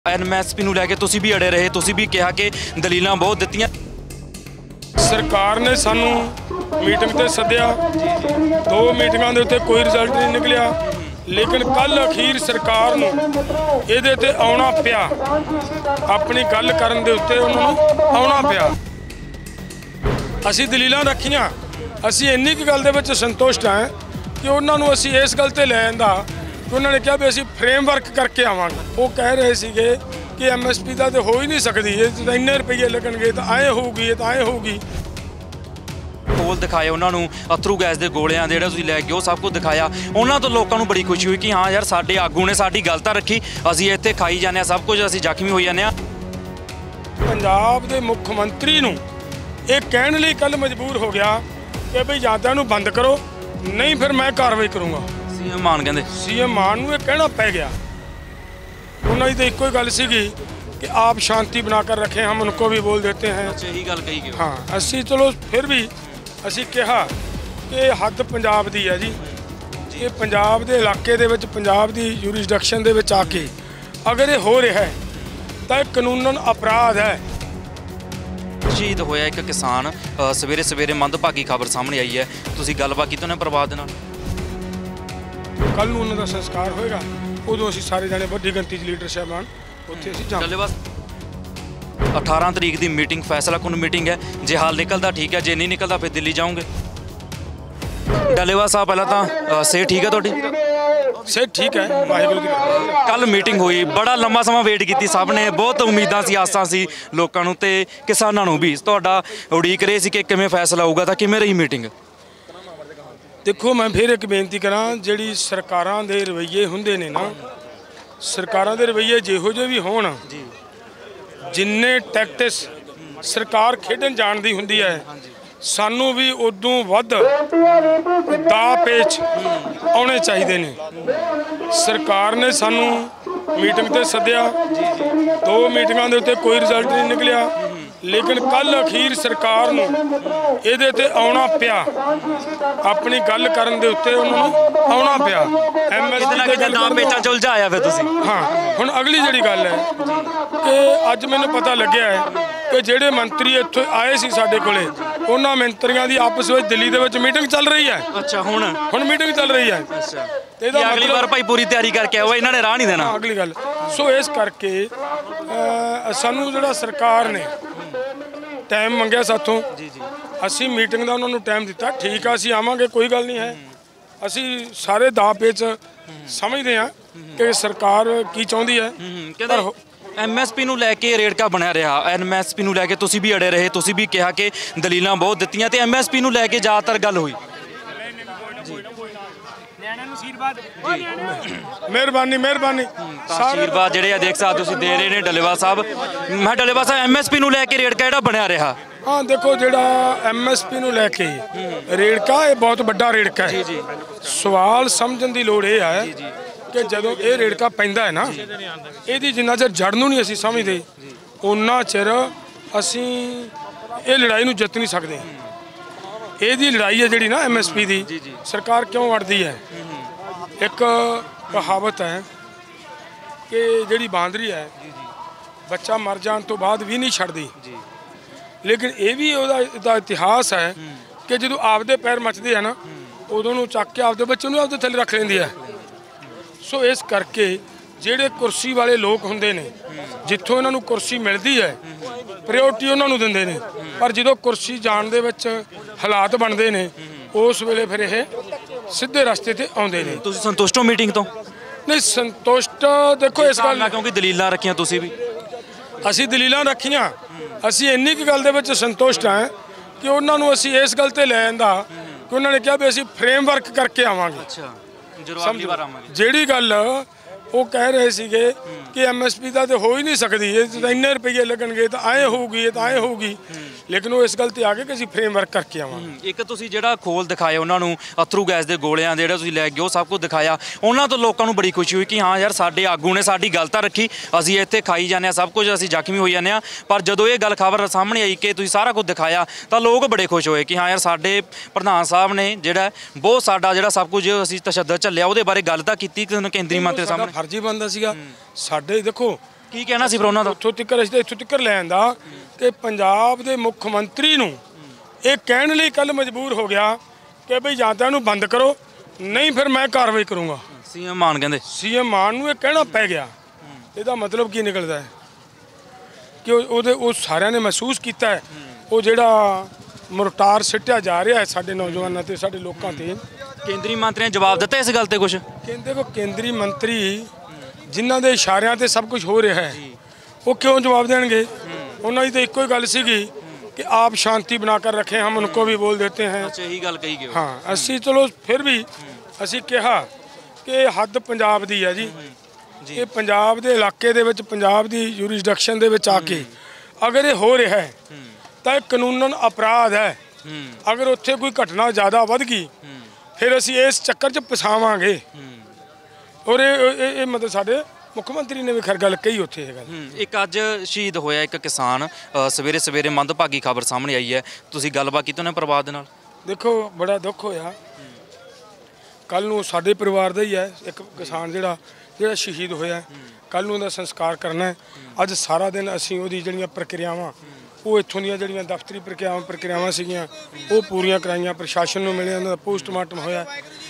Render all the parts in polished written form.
एनएमएसपी ਨੂੰ ਲੈ ਕੇ ਤੁਸੀਂ ਵੀ ਅੜੇ ਰਹੇ, ਤੁਸੀਂ ਵੀ ਕਿਹਾ ਕਿ ਦਲੀਲਾਂ ਬਹੁਤ ਦਿੱਤੀਆਂ। ਸਰਕਾਰ ਨੇ ਸਾਨੂੰ ਮੀਟਿੰਗ ਤੇ ਸੱਦਿਆ, ਦੋ ਮੀਟਿੰਗਾਂ ਦੇ ਉੱਤੇ ਕੋਈ ਰਿਜ਼ਲਟ ਨਹੀਂ ਨਿਕਲਿਆ, ਲੇਕਿਨ ਕੱਲ ਅਖੀਰ ਸਰਕਾਰ ਨੂੰ ਇਹਦੇ ਤੇ ਆਉਣਾ ਪਿਆ, ਆਪਣੀ ਗੱਲ ਕਰਨ ਦੇ ਉੱਤੇ ਉਹਨਾਂ ਨੂੰ ਆਉਣਾ ਪਿਆ। ਅਸੀਂ ਦਲੀਲਾਂ ਰੱਖੀਆਂ, ਅਸੀਂ ਇੰਨੀ ਕੁ ਗੱਲ ਦੇ ਵਿੱਚ ਸੰਤੁਸ਼ਟ ਹਾਂ ਕਿ ਉਹਨਾਂ ਨੂੰ ਅਸੀਂ ਇਸ ਗੱਲ ਤੇ ਲੈ ਆਂਦਾ ਕਿ ਉਹਨਾਂ ਨੇ ਕਿਹਾ ਵੀ ਅਸੀਂ ਫਰੇਮਵਰਕ ਕਰਕੇ ਆਵਾਂਗੇ। ਉਹ ਕਹਿ ਰਹੇ ਸੀਗੇ ਕਿ ਐਮਐਸਪੀ ਦਾ ਤਾਂ ਹੋ ਹੀ ਨਹੀਂ ਸਕਦੀ, ਇਹ ਤਾਂ ਇੰਨੇ ਰੁਪਏ ਲੱਗਣਗੇ, ਤਾਂ ਐਂ ਹੋਊਗੀ, ਇਹ ਤਾਂ ਐਂ ਹੋਊਗੀ। ਕੋਲ ਦਿਖਾਏ ਉਹਨਾਂ ਨੂੰ ਅਥਰੂ ਗੈਸ ਦੇ ਗੋਲਿਆਂ ਦੇ ਜਿਹੜਾ ਤੁਸੀਂ ਲੈ ਕੇ ਉਹ ਸਭ ਕੁਝ ਦਿਖਾਇਆ, ਉਹਨਾਂ ਤੋਂ ਲੋਕਾਂ ਨੂੰ ਬੜੀ ਖੁਸ਼ੀ ਹੋਈ ਕਿ ਹਾਂ ਯਾਰ ਸਾਡੇ ਆਗੂ ਨੇ ਸਾਡੀ ਗੱਲ ਤਾਂ ਰੱਖੀ, ਅਸੀਂ ਇੱਥੇ ਖਾਈ ਜਾਂਦੇ ਹਾਂ ਸਭ ਕੁਝ, ਅਸੀਂ ਜ਼ਖਮੀ ਹੋਈ ਜਾਂਦੇ ਹਾਂ। ਪੰਜਾਬ ਦੇ ਮੁੱਖ ਮੰਤਰੀ ਨੂੰ ਇਹ ਕਹਿਣ ਲਈ ਕੱਲ ਮਜਬੂਰ ਹੋ ਗਿਆ ਕਿ ਭਈ ਜਾਂ ਤਾਂ ਇਹਨੂੰ ਬੰਦ ਕਰੋ, ਨਹੀਂ ਫਿਰ ਮੈਂ ਕਾਰਵਾਈ ਕਰੂੰਗਾ। ਸੀਐਮ ਮਾਨ ਕਹਿੰਦੇ, ਸੀਐਮ ਮਾਨ ਨੂੰ ਇਹ ਕਹਿਣਾ ਪੈ ਗਿਆ। ਉਹਨਾਂ ਦੀ ਤਾਂ ਇੱਕੋ ਹੀ ਗੱਲ ਸੀਗੀ कि आप शांति बनाकर रखें, हम उनको भी बोल देते हैं। यही गल कही गई। हाँ, ਅਸੀਂ ਚਲੋ ਫਿਰ ਵੀ ਅਸੀਂ ਕਿਹਾ ਕਿ ਹੱਦ ਪੰਜਾਬ ਦੀ ਹੈ ਜੀ, ਇਹ ਪੰਜਾਬ ਦੇ ਇਲਾਕੇ ਦੇ ਵਿੱਚ, ਪੰਜਾਬ ਦੀ ਯੂਰਿਸਡਿਕਸ਼ਨ ਦੇ ਵਿੱਚ ਆ ਕੇ ਅਗਰ ਇਹ ਹੋ ਰਿਹਾ ਹੈ ਤਾਂ ਇਹ ਕਾਨੂੰਨਨ ਅਪਰਾਧ ਹੈ। ਸ਼ਹੀਦ ਹੋਇਆ ਇੱਕ ਕਿਸਾਨ, ਸਵੇਰੇ ਸਵੇਰੇ ਮੰਦਭਾਗੀ ਖਬਰ ਸਾਹਮਣੇ ਆਈ ਹੈ, ਤੁਸੀਂ ਗੱਲਬਾਤ ਕੀਤੀ ਉਹਨਾਂ ਪਰਿਵਾਰ ਦੇ ਨਾਲ? ਕੱਲ ਨੂੰ ਉਹਨਾਂ ਦਾ ਸੰਸਕਾਰ ਹੋਏਗਾ, ਉਦੋਂ ਅਸੀਂ ਸਾਰੇ ਜਾਣੇ ਵੱਡੀ ਗਿਣਤੀ 'ਚ ਲੀਡਰ ਸਾਹਿਬਾਨ ਉੱਥੇ ਅਸੀਂ ਜਾਵਾਂਗੇ। 18 ਤਰੀਕ ਦੀ ਮੀਟਿੰਗ ਫੈਸਲਾਕੁਨ ਮੀਟਿੰਗ ਹੈ, ਜੇ ਹਾਲ ਨਿਕਲਦਾ ਠੀਕ ਹੈ, ਜੇ ਨਹੀਂ ਨਿਕਲਦਾ ਫਿਰ ਦਿੱਲੀ ਜਾਓਗੇ। ਡੱਲੇਵਾਲ ਸਾਹਿਬ ਪਹਿਲਾਂ ਤਾਂ ਸਿਹਤ ਠੀਕ ਹੈ ਤੁਹਾਡੀ? ਸਿਹਤ ਠੀਕ ਹੈ, ਵਾਹਿਗੁਰੂ ਦੀ ਕਿਰਪਾ। ਕੱਲ ਮੀਟਿੰਗ ਹੋਈ, ਬੜਾ ਲੰਮਾ ਸਮਾਂ ਵੇਟ ਕੀਤੀ ਸਭ ਨੇ, ਬਹੁਤ ਉਮੀਦਾਂ ਸੀ, ਆਸਾਂ ਸੀ ਲੋਕਾਂ ਨੂੰ ਤੇ ਕਿਸਾਨਾਂ ਨੂੰ ਵੀ, ਤੁਹਾਡਾ ਉਡੀਕ ਰਹੇ ਸੀ ਕਿ ਕਿਵੇਂ ਫੈਸਲਾ ਹੋਊਗਾ, ਤਾਂ ਕਿਵੇਂ ਰਹੀ ਮੀਟਿੰਗ? ਦੇਖੋ, ਮੈਂ ਫਿਰ ਇੱਕ ਬੇਨਤੀ ਕਰਾਂ, ਜਿਹੜੀ ਸਰਕਾਰਾਂ ਦੇ ਰਵੱਈਏ ਹੁੰਦੇ ਨੇ ਨਾ, ਸਰਕਾਰਾਂ ਦੇ ਰਵੱਈਏ ਜਿਹੋ ਜਿਹੇ ਵੀ ਹੋਣ, ਜਿੰਨੇ ਟੈਕਟਿਸ ਸਰਕਾਰ ਖੇਡਣ ਜਾਣਦੀ ਹੁੰਦੀ ਹੈ, ਸਾਨੂੰ ਵੀ ਉਦੋਂ ਵੱਧ ਦਾ ਪੇਚ ਆਉਣੇ ਚਾਹੀਦੇ ਨੇ। ਸਰਕਾਰ ਨੇ ਸਾਨੂੰ ਮੀਟਿੰਗ ਤੇ ਸੱਦਿਆ, ਦੋ ਮੀਟਿੰਗਾਂ ਦੇ ਉੱਤੇ ਕੋਈ ਰਿਜ਼ਲਟ ਨਹੀਂ ਨਿਕਲਿਆ, ਲੇਕਿਨ ਕੱਲ ਅਖੀਰ ਸਰਕਾਰ ਨੂੰ ਇਹਦੇ ਤੇ ਆਉਣਾ ਪਿਆ, ਆਪਣੀ ਗੱਲ ਕਰਨ ਦੇ ਉੱਤੇ ਉਹਨਾਂ ਨੂੰ ਆਉਣਾ ਪਿਆ। ਐਮਐਸਪੀ ਦੇ ਨਾਮ ਪੇਚਾਂ ਚ ਉਲਝਾਇਆ ਫਿਰ ਤੁਸੀਂ। ਹਾਂ, ਹੁਣ ਅਗਲੀ ਜਿਹੜੀ ਗੱਲ ਹੈ ਕਿ ਅੱਜ ਮੈਨੂੰ ਪਤਾ ਲੱਗਿਆ ਹੈ ਕਿ ਜਿਹੜੇ ਮੰਤਰੀ ਇੱਥੇ ਆਏ ਸੀ ਸਾਡੇ ਕੋਲੇ, ਉਹਨਾਂ ਮੰਤਰੀਆਂ ਦੀ ਆਪਸ ਵਿੱਚ ਦਿੱਲੀ ਦੇ ਵਿੱਚ ਮੀਟਿੰਗ ਚੱਲ ਰਹੀ ਹੈ। ਅੱਛਾ, ਹੁਣ ਮੀਟਿੰਗ ਚੱਲ ਰਹੀ ਹੈ। ਅੱਛਾ, ਇਹਦਾ ਅਗਲੀ ਵਾਰ ਭਾਈ ਪੂਰੀ ਤਿਆਰੀ ਕਰਕੇ ਆਓ, ਇਹਨਾਂ ਨੇ ਰਾਹ ਨਹੀਂ ਦੇਣਾ। ਅਗਲੀ ਗੱਲ, ਸੋ ਇਸ ਕਰਕੇ ਸਾਨੂੰ ਜਿਹੜਾ ਸਰਕਾਰ ਨੇ ਟਾਈਮ ਮੰਗਿਆ ਸਾਥੋਂ, ਅਸੀਂ ਮੀਟਿੰਗ ਦਾ ਉਹਨਾਂ ਨੂੰ ਟਾਈਮ ਦਿੱਤਾ, ਠੀਕ ਆ, ਅਸੀਂ ਆਵਾਂਗੇ, ਕੋਈ ਗੱਲ ਨਹੀਂ ਹੈ। ਅਸੀਂ ਸਾਰੇ ਦਾ ਪੇਚ ਸਮਝਦੇ ਹਾਂ ਕਿ ਸਰਕਾਰ ਕੀ ਚਾਹੁੰਦੀ ਹੈ। ਪਰ ਐਮਐਸਪੀ ਨੂੰ ਲੈ ਕੇ ਰੇੜਕਾ ਬਣਿਆ ਰਿਹਾ, ਐਨਐਮਐਸਪੀ ਨੂੰ ਲੈ ਕੇ ਤੁਸੀਂ ਵੀ ਅੜੇ ਰਹੇ, ਤੁਸੀਂ ਵੀ ਕਿਹਾ ਕਿ ਦਲੀਲਾਂ ਬਹੁਤ ਦਿੱਤੀਆਂ ਤੇ ਐਮਐਸਪੀ ਨੂੰ ਲੈ ਕੇ ਜ਼ਿਆਦਾਤਰ ਗੱਲ ਹੋਈ। ਮਿਹਰਬਾਨੀ ਆਸ਼ੀਰਵਾਦ ਜਿਹੜੇ ਆ ਦੇਖ ਸਕਦੇ ਤੁਸੀਂ ਦੇ ਰਹੇ ਨੇ ਡੱਲੇਵਾਲ ਸਾਹਿਬ। ਮੈਂ ਡੱਲੇਵਾਲ ਸਾਹਿਬ, ਐਮਐਸਪੀ ਨੂੰ ਲੈ ਕੇ ਰੇੜਕਾ ਜਿਹੜਾ ਬਣਿਆ ਰਿਹਾ। ਹਾਂ, ਦੇਖੋ, ਜਿਹੜਾ ਐਮਐਸਪੀ ਨੂੰ ਲੈ ਕੇ ਰੇੜਕਾ, ਇਹ ਬਹੁਤ ਵੱਡਾ ਰੇੜਕਾ ਹੈ। ਸਵਾਲ ਸਮਝਣ ਦੀ ਲੋੜ ਇਹ ਹੈ ਕਿ ਜਦੋਂ ਇਹ ਰੇੜਕਾ ਪੈਂਦਾ ਹੈ ਨਾ, ਇਹਦੀ ਜਿੰਨਾ ਚਿਰ ਜੜ ਨੂੰ ਨਹੀਂ ਅਸੀਂ ਸਮਝਦੇ, ਉਨਾ ਚਿਰ ਅਸੀਂ ਇਹ ਲੜਾਈ ਨੂੰ ਜਿੱਤ ਨਹੀਂ ਸਕਦੇ। ਇਹਦੀ ਲੜਾਈ ਹੈ ਜਿਹੜੀ ਨਾ ਐਮਐਸਪੀ ਦੀ, ਸਰਕਾਰ ਕਿਉਂ ਅੜਦੀ ਹੈ? ਇੱਕ ਕਹਾਵਤ ਹੈ ਕਿ ਜਿਹੜੀ ਬਾਂਦਰੀ ਹੈ ਬੱਚਾ ਮਰ ਜਾਣ ਤੋਂ ਬਾਅਦ ਵੀ ਨਹੀਂ ਛੱਡਦੀ, ਲੇਕਿਨ ਇਹ ਵੀ ਉਹਦਾ ਇਤਿਹਾਸ ਹੈ ਕਿ ਜਦੋਂ ਆਪਦੇ ਪੈਰ ਮੱਚਦੇ ਆ ਨਾ, ਉਦੋਂ ਨੂੰ ਚੱਕ ਕੇ ਆਪਦੇ ਬੱਚੇ ਨੂੰ ਆਪਦੇ ਥੱਲੇ ਰੱਖ ਲੈਂਦੀ ਹੈ। ਸੋ ਇਸ ਕਰਕੇ ਜਿਹੜੇ ਕੁਰਸੀ ਵਾਲੇ ਲੋਕ ਹੁੰਦੇ ਨੇ, ਜਿੱਥੋਂ ਇਹਨਾਂ ਨੂੰ ਕੁਰਸੀ ਮਿਲਦੀ ਹੈ, ਪ੍ਰਾਇਓਰਟੀ ਉਹਨਾਂ ਨੂੰ ਦਿੰਦੇ ਨੇ, ਪਰ ਜਦੋਂ ਕੁਰਸੀ ਜਾਣ ਦੇ ਵਿੱਚ ਹਾਲਾਤ ਬਣਦੇ ਨੇ, ਉਸ ਵੇਲੇ ਫਿਰ ਇਹ ਸਿੱਧੇ ਰਸਤੇ ਤੇ ਆਉਂਦੇ ਨੇ। ਤੁਸੀਂ ਸੰਤੁਸ਼ਟ ਹੋ ਮੀਟਿੰਗ ਤੋਂ? ਨਹੀਂ, ਸੰਤੁਸ਼ਟ ਦੇਖੋ ਇਸ ਗੱਲ ਨਾਲ, ਕਿਉਂਕਿ ਦਲੀਲਾਂ ਰੱਖੀਆਂ ਤੁਸੀਂ ਵੀ। ਅਸੀਂ ਦਲੀਲਾਂ ਰੱਖੀਆਂ, ਅਸੀਂ ਇੰਨੀ ਕੁ ਗੱਲ ਦੇ ਵਿੱਚ ਸੰਤੁਸ਼ਟ ਹਾਂ ਕਿ ਉਹਨਾਂ ਨੂੰ ਅਸੀਂ ਇਸ ਗੱਲ ਤੇ ਲੈ ਆਂਦਾ ਕਿ ਉਹਨਾਂ ਨੇ ਕਿਹਾ ਵੀ ਅਸੀਂ ਫਰੇਮਵਰਕ ਕਰਕੇ ਆਵਾਂਗੇ। ਅੱਛਾ, ਜਦੋਂ ਅਗਲੀ ਵਾਰ ਆਵਾਂਗੇ। ਜਿਹੜੀ ਗੱਲ ਉਹ ਕਹਿ ਰਹੇ ਸੀਗੇ ਕਿ ਐਮਐਸਪੀ ਦਾ ਤਾਂ ਹੋ ਹੀ ਨਹੀਂ ਸਕਦੀ, ਇਹ ਤਾਂ ਇੰਨੇ ਰੁਪਏ ਲੱਗਣਗੇ, ਤਾਂ ਐਂ ਹੋਊਗੀ, ਇਹ ਤਾਂ ਐਂ ਹੋਊਗੀ, ਲੇਕਿਨ ਉਹ ਇਸ ਗੱਲ ਤੇ ਆ ਗਏ ਕਿ ਅਸੀਂ ਫਰੇਮਵਰਕ ਕਰਕੇ ਆਵਾਂਗੇ। ਇੱਕ ਤੁਸੀਂ ਜਿਹੜਾ ਖੋਲ ਦਿਖਾਏ ਉਹਨਾਂ ਨੂੰ ਅਥਰੂ ਗੈਸ ਦੇ ਗੋਲਿਆਂ ਦੇ ਜਿਹੜਾ ਤੁਸੀਂ ਲੈ ਕੇ ਉਹ ਸਭ ਕੁਝ ਦਿਖਾਇਆ, ਉਹਨਾਂ ਤੋਂ ਲੋਕਾਂ ਨੂੰ ਬੜੀ ਖੁਸ਼ੀ ਹੋਈ ਕਿ ਹਾਂ ਯਾਰ ਸਾਡੇ ਆਗੂ ਨੇ ਸਾਡੀ ਗੱਲ ਤਾਂ ਰੱਖੀ, ਅਸੀਂ ਇੱਥੇ ਖਾਈ ਜਾਂਦੇ ਹਾਂ ਸਭ ਕੁਝ, ਅਸੀਂ ਜ਼ਖਮੀ ਹੋਈ ਜਾਂਦੇ ਹਾਂ। ਪਰ ਜਦੋਂ ਇਹ ਗੱਲ ਖਬਰ ਸਾਹਮਣੇ ਆਈ ਕਿ ਤੁਸੀਂ ਸਾਰਾ ਕੁਝ ਦਿਖਾਇਆ, ਤਾਂ ਲੋਕ ਬੜੇ ਖੁਸ਼ ਹੋਏ ਕਿ ਹਾਂ ਯਾਰ ਸਾਡੇ ਪ੍ਰਧਾਨ ਸਾਹਿਬ ਨੇ ਜਿਹੜਾ ਬਹੁਤ ਸਾਡਾ ਜਿਹੜਾ ਸਭ ਕੁਝ ਅਸੀਂ ਤਸ਼ੱਦਦ ਝੱਲਿਆ, ਉਹਦੇ ਬਾਰੇ ਗੱਲ ਤਾਂ ਕੀਤੀ ਕੇਂਦਰੀ ਮੰਤਰੀ ਸਾਹਮਣੇ। ਫਰਜ਼ ਹੀ ਬਣਦਾ ਸੀਗਾ ਸਾਡੇ। ਦੇਖੋ, ਕੀ ਕਹਿਣਾ ਸੀ ਫਿਰ ਉਹਨਾਂ ਦਾ? ਉੱਥੋਂ ਤੱਕ ਅਸੀਂ ਤਾਂ ਇੱਥੋਂ ਤੱਕ ਲੈ ਆਂਦਾ ਕਿ ਪੰਜਾਬ ਦੇ ਮੁੱਖ ਮੰਤਰੀ ਨੂੰ ਇਹ ਕਹਿਣ ਲਈ ਕੱਲ ਮਜਬੂਰ ਹੋ ਗਿਆ ਕਿ ਭਈ ਜਾਂ ਤਾਂ ਇਹਨੂੰ ਬੰਦ ਕਰੋ, ਨਹੀਂ ਫਿਰ ਮੈਂ ਕਾਰਵਾਈ ਕਰੂੰਗਾ। ਸੀਐਮ ਮਾਨ ਕਹਿੰਦੇ, ਸੀਐਮ ਮਾਨ ਨੂੰ ਇਹ ਕਹਿਣਾ ਪੈ ਗਿਆ। ਇਹਦਾ ਮਤਲਬ ਕੀ ਨਿਕਲਦਾ ਹੈ ਕਿ ਉਹ ਸਾਰਿਆਂ ਨੇ ਮਹਿਸੂਸ ਕੀਤਾ ਹੈ ਉਹ ਜਿਹੜਾ ਮੁਰਟਾਰ ਸਿੱਟਿਆ ਜਾ ਰਿਹਾ ਹੈ ਸਾਡੇ ਨੌਜਵਾਨਾਂ ਤੇ, ਸਾਡੇ ਲੋਕਾਂ ਤੇ। ਕੇਂਦਰੀ ਮੰਤਰੀ ਨੇ ਜਵਾਬ ਦਿੱਤਾ ਇਸ ਗੱਲ ਤੇ ਕੁਝ? ਕਹਿੰਦੇ ਕੋ ਕੇਂਦਰੀ ਮੰਤਰੀ ਜਿਨ੍ਹਾਂ ਦੇ ਇਸ਼ਾਰਿਆਂ ਤੇ ਸਭ ਕੁਝ ਹੋ ਰਿਹਾ ਹੈ ਉਹ ਕਿਉਂ ਜਵਾਬ ਦੇਣਗੇ? ਉਹਨਾਂ ਦੀ ਤਾਂ ਇੱਕੋ ਹੀ ਗੱਲ ਸੀਗੀ कि आप शांति बनाकर रखें, हम उनको भी बोल देते हैं। अच्छा, यही गल कही गई। हाँ, असी चलो फिर भी असी कहा कि हद पंजाब दी है जी, ये पंजाब दे इलाके दे विच पंजाब दी यूरिसडिक्शन दे विच आके अगर ये हो रहा है तो कानूनन अपराध है। अगर उत्थे कोई घटना ज़्यादा वध गई फिर असी इस चक्कर च फसावांगे। और ये मतलब साडे ਮੁੱਖ ਮੰਤਰੀ ਨੇ ਵੀ ਖਰ ਗੱਲ ਕਹੀ ਉੱਥੇ ਇਹ ਗੱਲ। ਇੱਕ ਅੱਜ ਸ਼ਹੀਦ ਹੋਇਆ ਇੱਕ ਕਿਸਾਨ, ਸਵੇਰੇ ਸਵੇਰੇ ਮੰਦਭਾਗੀ ਖਬਰ ਸਾਹਮਣੇ ਆਈ ਹੈ, ਤੁਸੀਂ ਗੱਲਬਾਤ ਕੀਤੀ ਉਹਨਾਂ ਪਰਿਵਾਰ ਦੇ ਨਾਲ? ਦੇਖੋ ਬੜਾ ਦੁੱਖ ਹੋਇਆ। ਕੱਲ ਨੂੰ ਸਾਡੇ ਪਰਿਵਾਰ ਦਾ ਹੀ ਹੈ ਇੱਕ ਕਿਸਾਨ ਜਿਹੜਾ ਸ਼ਹੀਦ ਹੋਇਆ, ਕੱਲ ਨੂੰ ਉਹਦਾ ਸੰਸਕਾਰ ਕਰਨਾ ਹੈ। ਅੱਜ ਸਾਰਾ ਦਿਨ ਅਸੀਂ ਉਹਦੀ ਜਿਹੜੀਆਂ ਪ੍ਰਕਿਰਿਆਵਾਂ ਉਹ ਇੱਥੋਂ ਦੀਆਂ ਜਿਹੜੀਆਂ ਦਫ਼ਤਰੀ ਪ੍ਰਕਿਰਿਆਵਾਂ ਸੀਗੀਆਂ ਉਹ ਪੂਰੀਆਂ ਕਰਾਈਆਂ, ਪ੍ਰਸ਼ਾਸਨ ਨੂੰ ਮਿਲਿਆ, ਉਹਨਾਂ ਦਾ ਪੋਸਟਮਾਰਟਮ ਹੋਇਆ।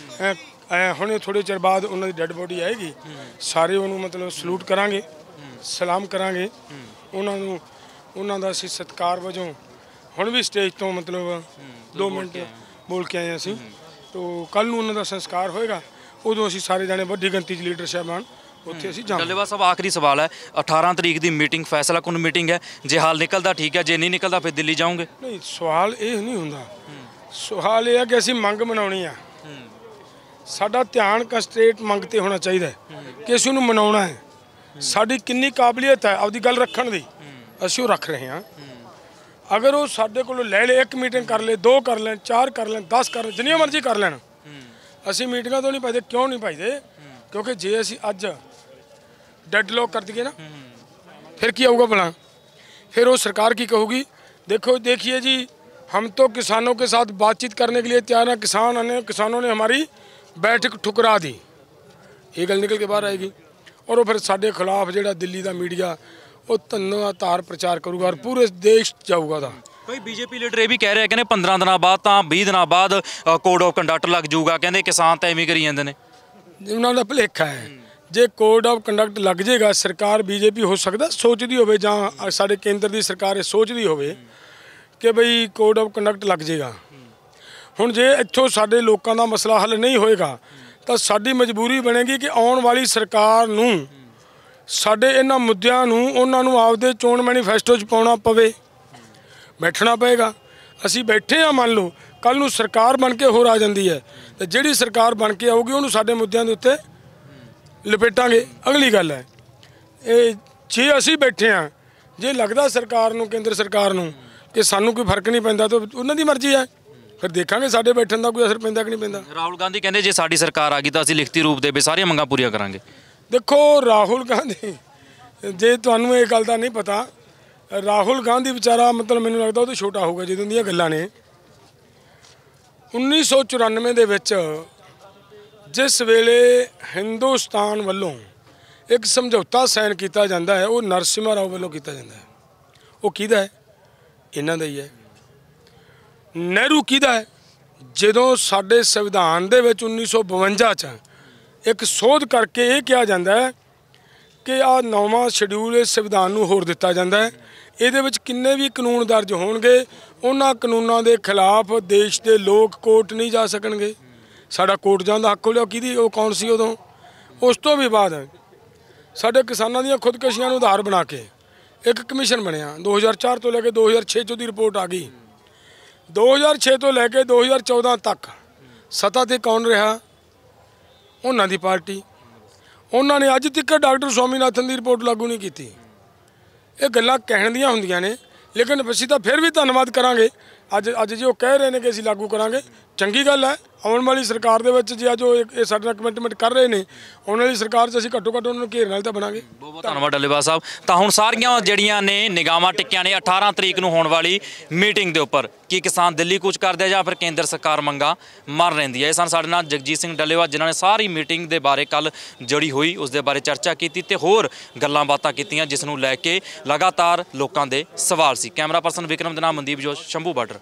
ਹੁਣੇ ਥੋੜ੍ਹੇ ਚਿਰ ਬਾਅਦ ਉਹਨਾਂ ਦੀ ਡੈੱਡ ਬੋਡੀ ਆਏਗੀ, ਸਾਰੇ ਉਹਨੂੰ ਮਤਲਬ ਸਲੂਟ ਕਰਾਂਗੇ, ਸਲਾਮ ਕਰਾਂਗੇ ਉਹਨਾਂ ਨੂੰ। ਉਹਨਾਂ ਦਾ ਅਸੀਂ ਸਤਿਕਾਰ ਵਜੋਂ ਹੁਣ ਵੀ ਸਟੇਜ ਤੋਂ ਮਤਲਬ 2 ਮਿੰਟ ਬੋਲ ਕੇ ਆਏ ਅਸੀਂ। ਤੋ ਕੱਲ ਨੂੰ ਉਹਨਾਂ ਦਾ ਸੰਸਕਾਰ ਹੋਏਗਾ, ਉਦੋਂ ਅਸੀਂ ਸਾਰੇ ਜਾਣੇ ਵੱਡੀ ਗਿਣਤੀ 'ਚ ਲੀਡਰ ਸਾਹਿਬਾਨ ਉੱਥੇ ਅਸੀਂ ਜਾਵਾਂਗੇ। ਡੱਲੇਵਾਲ ਸਾਹਿਬ, ਆਖਰੀ ਸਵਾਲ ਹੈ, 18 ਤਰੀਕ ਦੀ ਮੀਟਿੰਗ ਫੈਸਲਾਕੁਨ ਮੀਟਿੰਗ ਹੈ, ਜੇ ਹਾਲ ਨਿਕਲਦਾ ਠੀਕ ਹੈ, ਜੇ ਨਹੀਂ ਨਿਕਲਦਾ ਫਿਰ ਦਿੱਲੀ ਜਾਓਗੇ? ਨਹੀਂ, ਸਵਾਲ ਇਹ ਨਹੀਂ ਹੁੰਦਾ। ਸਵਾਲ ਇਹ ਹੈ ਕਿ ਅਸੀਂ ਮੰਗ ਮਨਾਉਣੀ ਆ। ਸਾਡਾ ਧਿਆਨ ਕੰਸਟ੍ਰੇਟ ਮੰਗ ਤੇ ਹੋਣਾ ਚਾਹੀਦਾ ਕਿ ਅਸੀਂ ਉਹਨੂੰ ਮਨਾਉਣਾ ਹੈ। ਸਾਡੀ ਕਿੰਨੀ ਕਾਬਲੀਅਤ ਹੈ ਆਪਦੀ ਗੱਲ ਰੱਖਣ ਦੀ, ਅਸੀਂ ਉਹ ਰੱਖ ਰਹੇ ਹਾਂ। ਅਗਰ ਉਹ ਸਾਡੇ ਕੋਲੋਂ ਲੈ 1 ਮੀਟਿੰਗ ਕਰ ਲੈ, 2 ਕਰ ਲੈਣ, 4 ਕਰ ਲੈਣ, 10 ਕਰ ਲੈਣ, ਜਿੰਨੀਆਂ ਮਰਜ਼ੀ ਕਰ ਲੈਣ, ਅਸੀਂ ਮੀਟਿੰਗਾਂ ਤੋਂ ਨਹੀਂ ਭੱਜਦੇ। ਕਿਉਂ ਨਹੀਂ ਭੱਜਦੇ? ਕਿਉਂਕਿ ਜੇ ਅਸੀਂ ਅੱਜ ਡੈਡਲੌਕ ਕਰ ਦਈਏ ਨਾ फिर क्या होगा भला? फिर वो सरकार की कहोगी देखिए जी हम तो किसानों के साथ बातचीत करने के लिए तैयार हैं, किसानों ने हमारी बैठक ठुकरा दी, ये गल निकल के बाहर आएगी। और वो फिर साढ़े खिलाफ जो दिल्ली का मीडिया वो धन्ना तार प्रचार करूगा और पूरे देश जाऊगा। था भाई बीजेपी लीडर ये भी कह रहे हैं कि 15 दिन बाद तो 20 दिन बाद कोड ऑफ कंडक्ट लग जाऊगा, कहते किसान तो एवं करी जाते हैं। उन्होंने भुलेखा है, जे कोड ऑफ कंडक्ट लग जाएगा सरकार बीजेपी हो सकता सोचती हो जां साडे केंद्र की सरकार सोचती हो कि बई कोड ऑफ कंडक्ट लग जाएगा। हुण जे इत्थों साडे लोकां दा मसला हल नहीं होएगा तो साडी मजबूरी बनेगी कि आउण वाली सरकार नूं साडे इन्हां मुद्दिआं नूं उन्हां नूं आपदे चोण मैनीफेस्टो च पाउणा पवे, बैठना पएगा। असीं बैठे हाँ, मान लो कल नूं सरकार बन के होर आ जाती है तो जिहड़ी सरकार बन के आऊगी उन्होंने साडे मुद्दिआं दे उत्ते लपेटांगे। अगली गल है ये जे असीं बैठे हाँ, जे लगदा सरकार नूं केंद्र सरकार नूं कि सानूं कोई फर्क नहीं पैंदा तो उन्हां दी मर्जी है, फिर देखांगे साडे बैठण दा कोई असर पैंदा कि नहीं पैंदा। राहुल गांधी कहंदे जे साडी सरकार आ गई तो असीं लिखती रूप दे सारियां मंगां पूरीआं करांगे। देखो राहुल गांधी जे तुहानूं इह गल दा नहीं पता, राहुल गांधी बेचारा मतलब मैनूं लगदा वो तो छोटा होगा जदों दीयां गल्लां ने। 1994 ਦੇ ਵਿੱਚ जिस वेले हिंदुस्तान वालों एक समझौता साइन किया जाता है वो नरसिम्हा राव वालों किया जाता है, वो किहदा है? इन्हां दा ही है। नेहरू किहदा है? जदों साडे संविधान दे विच 1952 च एक सोध करके ये कहा जाता है कि आ 9वां शेड्यूल इस संविधान नूं होर दिता जाता है, ਇਹਦੇ ਵਿੱਚ किन्ने भी कानून दर्ज होणगे उन्हां कानूनां दे खिलाफ देश के लोग कोर्ट नहीं जा सकणगे। साडा कोर्ट जाण दा हक खोलिया किहदी वो कौन सी उदों? उस तो भी बाद साडे किसानां दीयां खुदकशियां नूं आधार बना के एक कमीशन बनिया। 2004 तो लैके 2006 च दी रिपोर्ट आ गई। 2006 तो लैके 2014 तक सत्ता ते कौन रहा? उन्हां दी पार्टी। उन्हां ने अज तक डॉक्टर स्वामीनाथन की रिपोर्ट लागू नहीं की। ये गल्लां कहण दियां हुंदियां ने, लेकिन असीं तां फिर भी धन्नवाद करांगे अज जो कह रहे हैं कि असीं लागू करांगे। ਚੰਗੀ ਗੱਲ ਹੈ। ਆਉਣ ਵਾਲੀ ਸਰਕਾਰ ਦੇ ਵਿੱਚ ਜੇ ਅੱਜ ਉਹ ਇਹ ਸਾਡੇ ਨਾਲ ਕਮਿਟਮੈਂਟ ਕਰ ਰਹੇ ਨੇ, ਆਉਣ ਵਾਲੀ ਸਰਕਾਰ 'ਚ ਅਸੀਂ ਘੱਟੋ ਘੱਟ ਉਹਨਾਂ ਨੂੰ ਘੇਰਨ ਵਾਲੇ ਤਾਂ ਬਣਾਂਗੇ। ਬਹੁਤ ਬਹੁਤ ਧੰਨਵਾਦ ਡੱਲੇਵਾਲ ਸਾਹਿਬ। ਤਾਂ ਹੁਣ ਸਾਰੀਆਂ ਜਿਹੜੀਆਂ ਨੇ ਨਿਗਾਹਾਂ ਟਿੱਕੀਆਂ ਨੇ 18 ਤਰੀਕ ਨੂੰ ਹੋਣ ਵਾਲੀ ਮੀਟਿੰਗ ਦੇ ਉੱਪਰ, ਕਿ ਕਿਸਾਨ ਦਿੱਲੀ ਕੂਚ ਕਰਦੇ ਆ ਜਾਂ ਫਿਰ ਕੇਂਦਰ ਸਰਕਾਰ ਮੰਗਾਂ ਮੰਨ ਰਹਿੰਦੀ ਹੈ। ਇਹ ਸਨ ਸਾਡੇ ਨਾਲ ਜਗਜੀਤ ਸਿੰਘ ਡੱਲੇਵਾਲ, ਜਿਨ੍ਹਾਂ ਨੇ ਸਾਰੀ ਮੀਟਿੰਗ ਦੇ ਬਾਰੇ ਕੱਲ ਜੜੀ ਹੋਈ ਉਸ ਦੇ ਬਾਰੇ ਚਰਚਾ ਕੀਤੀ ਤੇ ਹੋਰ ਗੱਲਾਂ ਬਾਤਾਂ ਕੀਤੀਆਂ, ਜਿਸ ਨੂੰ ਲੈ ਕੇ ਲਗਾਤਾਰ ਲੋਕਾਂ ਦੇ ਸਵਾਲ ਸੀ। ਕੈਮਰਾ ਪਰਸਨ ਵਿਕਰਮ ਦੇ ਨਾਲ ਮਨਦੀਪ ਜੋਸ਼, ਸ਼ੰਭੂ ਬਾਰਡਰ।